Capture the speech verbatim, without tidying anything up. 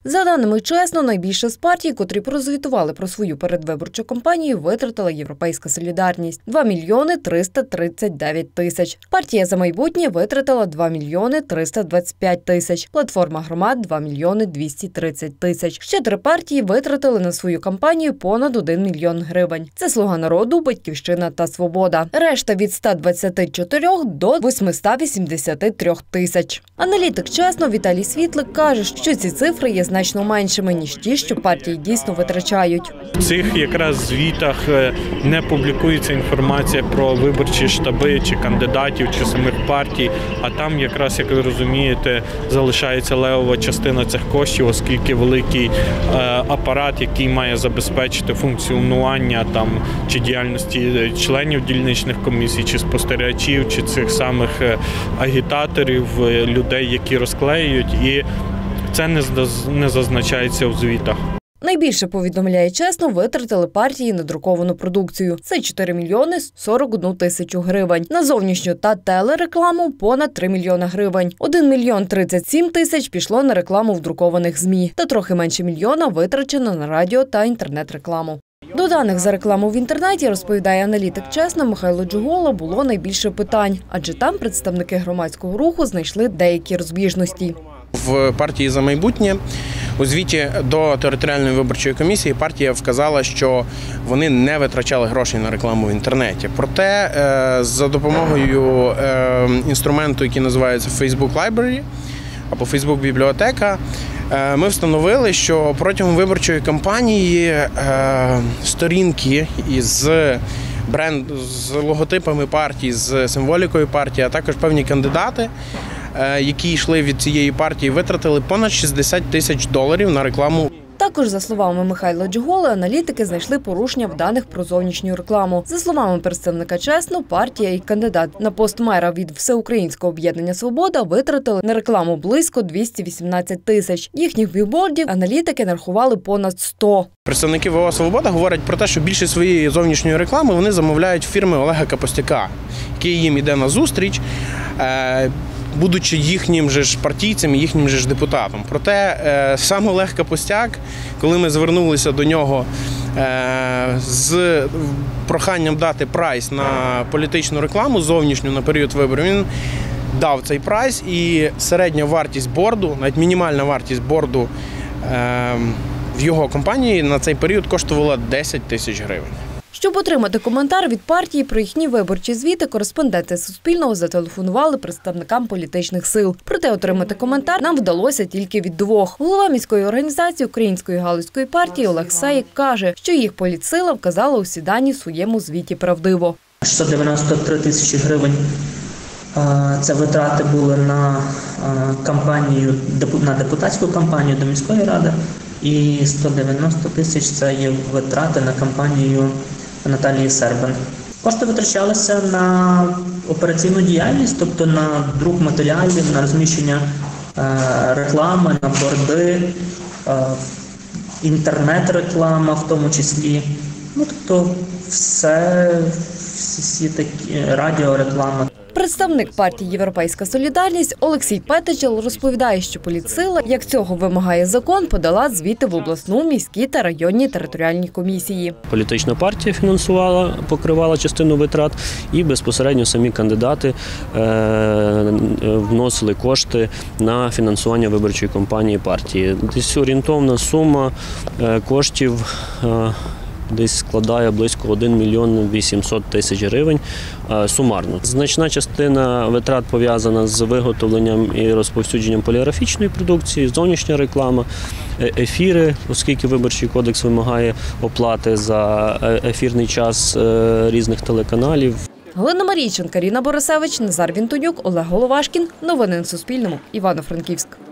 За даними «Чесно», найбільше з партій, котрі прозвітували про свою передвиборчу кампанію, витратила «Європейська солідарність» – два мільйони триста тридцять дев'ять тисяч. Партія «За майбутнє» витратила два мільйони триста двадцять п'ять тисяч. Платформа громад – два мільйони двісті тридцять тисяч. Ще три партії витратили на свою кампанію понад один мільйон гривень. Це «Слуга народу», «Батьківщина» та «Свобода». Решта від ста двадцяти чотирьох до восьмисот вісімдесяти трьох тисяч. Аналітик «Чесно» Віталій Світлик каже, що ці цифри є значно меншими, ніж ті, що партії дійсно витрачають. В цих якраз звітах не публікується інформація про виборчі штаби, чи кандидатів, чи самих партій, а там якраз, як ви розумієте, залишається левова частина цих коштів, оскільки великий апарат, який має забезпечити функціонування там, чи діяльності членів дільничних комісій, чи спостерігачів, чи цих самих агітаторів, людей, які розклеюють, і це не зазначається у звітах. Найбільше, повідомляє «Чесно», витратили партії на друковану продукцію. Це чотири мільйони сорок одну тисячу гривень. На зовнішню та телерекламу – понад три мільйони гривень. один мільйон тридцять сім тисяч пішло на рекламу в друкованих ЗМІ. Та трохи менше мільйона витрачено на радіо та інтернет-рекламу. До даних за рекламу в інтернеті, розповідає аналітик «Чесно» Михайло Джугола, було найбільше питань, адже там представники громадського руху знайшли деякі розбіжності. В партії «За майбутнє» у звіті до територіальної виборчої комісії партія вказала, що вони не витрачали грошей на рекламу в інтернеті. Проте за допомогою інструменту, який називається Facebook Library або Facebook бібліотека, ми встановили, що протягом виборчої кампанії сторінки із бренд, з логотипами партії, з символікою партії, а також певні кандидати, які йшли від цієї партії, витратили понад шістдесят тисяч доларів на рекламу. Також, за словами Михайла Джуголи, аналітики знайшли порушення в даних про зовнішню рекламу. За словами представника «Чесно», партія і кандидат на пост мера від Всеукраїнського об'єднання «Свобода» витратили на рекламу близько двісті вісімнадцять тисяч. Їхніх білбордів аналітики нарахували понад сто. Представники ВО «Свобода» говорять про те, що більше своєї зовнішньої реклами вони замовляють фірми Олега Капустяка, який їм іде на зустріч, будучи їхнім же ж партійцем і їхнім же ж депутатом. Проте сам Олег Капустяк, коли ми звернулися до нього з проханням дати прайс на політичну рекламу зовнішню на період виборів, він дав цей прайс, і середня вартість борду, навіть мінімальна вартість борду в його компанії на цей період коштувала десять тисяч гривень. Щоб отримати коментар від партії про їхні виборчі звіти, кореспонденти Суспільного зателефонували представникам політичних сил. Проте отримати коментар нам вдалося тільки від двох. Голова міської організації Української галузької партії Олег Саїк каже, що їх політсила вказала усі дані в своєму звіті правдиво. шістсот дев'яносто три тисячі гривень – це витрати були на кампанію, на депутатську кампанію до міської ради, і сто дев'яносто тисяч – це є витрати на кампанію Наталії Сербан. Кошти витрачалися на операційну діяльність, тобто на друк матеріалів, на розміщення реклами, на борди, інтернет-реклама в тому числі. Ну, тобто все, всі такі радіореклама. Представник партії «Європейська солідарність» Олексій Петичел розповідає, що політсила, як цього вимагає закон, подала звіти в обласну, міські та районні територіальні комісії. Політична партія фінансувала, покривала частину витрат, і безпосередньо самі кандидати вносили кошти на фінансування виборчої кампанії партії. Десь орієнтовна сума коштів десь складає близько один мільйон вісімсот тисяч гривень сумарно. Значна частина витрат пов'язана з виготовленням і розповсюдженням поліграфічної продукції, зовнішня реклама, ефіри, оскільки Виборчий кодекс вимагає оплати за ефірний час різних телеканалів. Галина Марійченка, Каріна Борисевич, Назар Вінтонюк, Олег Головашкін. Новини на Суспільному. Івано-Франківськ.